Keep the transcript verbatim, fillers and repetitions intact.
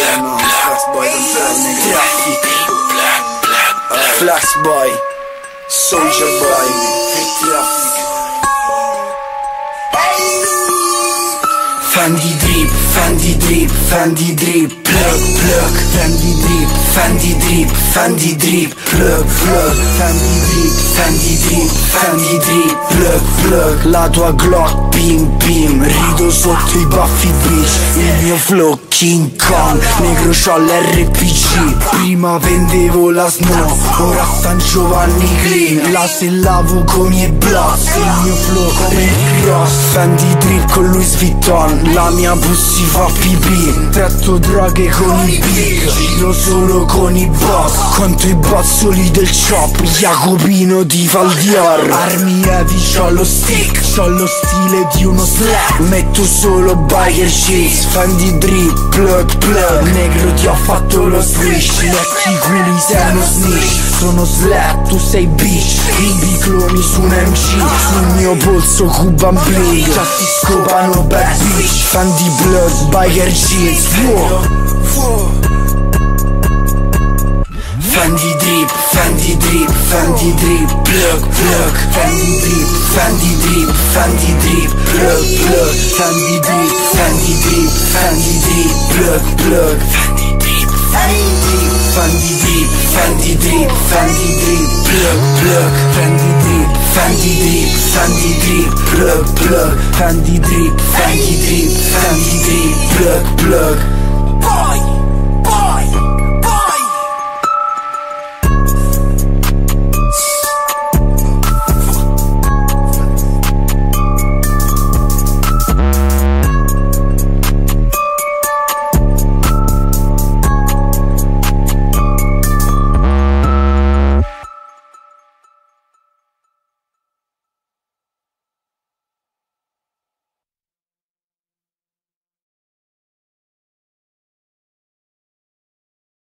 no, Flex Boy, don't tell nigga. Traffic, Flex Boy, Soldier Boy, Traffic. Fendi drip, Fendi drip, Fendi drip, plug, plug. Fendi drip, Fendi drip, Fendi drip, plug, plug. Fendi drip, Fendi drip, Fendi drip, plug, plug. La tua Glock, pim pim, rido sotto i baffi bitch. Il mio flow King Kong, negro c'ho l'R P G. Prima vendevo la Snow, ora San Giovanni Clean. La sellavo con i blocks, il mio flow come il cross. Fendi drip con Louis Vuitton, la mia pussy fa pipì. Tratto droghe con i big, giro solo con i boss. Conto i bozzoli del chop, Jacopino di Valdior. Armi heavy, c'ho lo stick, c'ho lo stile di uno slap. Metto solo biker shit, Fendi drip, plug plug. Negro ti ho fatto lo switch, lecchi culi sei uno snitch. Sono slap, tu sei bitch, i bicloni su un M C. Sul mio polso Cuban Bling, già si scopano bad bitch. Fendi blood, biker jeans, wow. Fendi drip, Fendi drip, Fendi drip, plug plug. Fendi drip, Fendi drip, Fendi drip, plug plug. Fendi drip, Fendi drip, Fendi drip, plug plug. Fendi drip, Fendi drip, Fendi drip, Fendi drip, plug plug. Fendi drip, Fendi drip, Fendi drip, plug plug. Fendi drip, Fendi drip, Fendi drip, plug plug.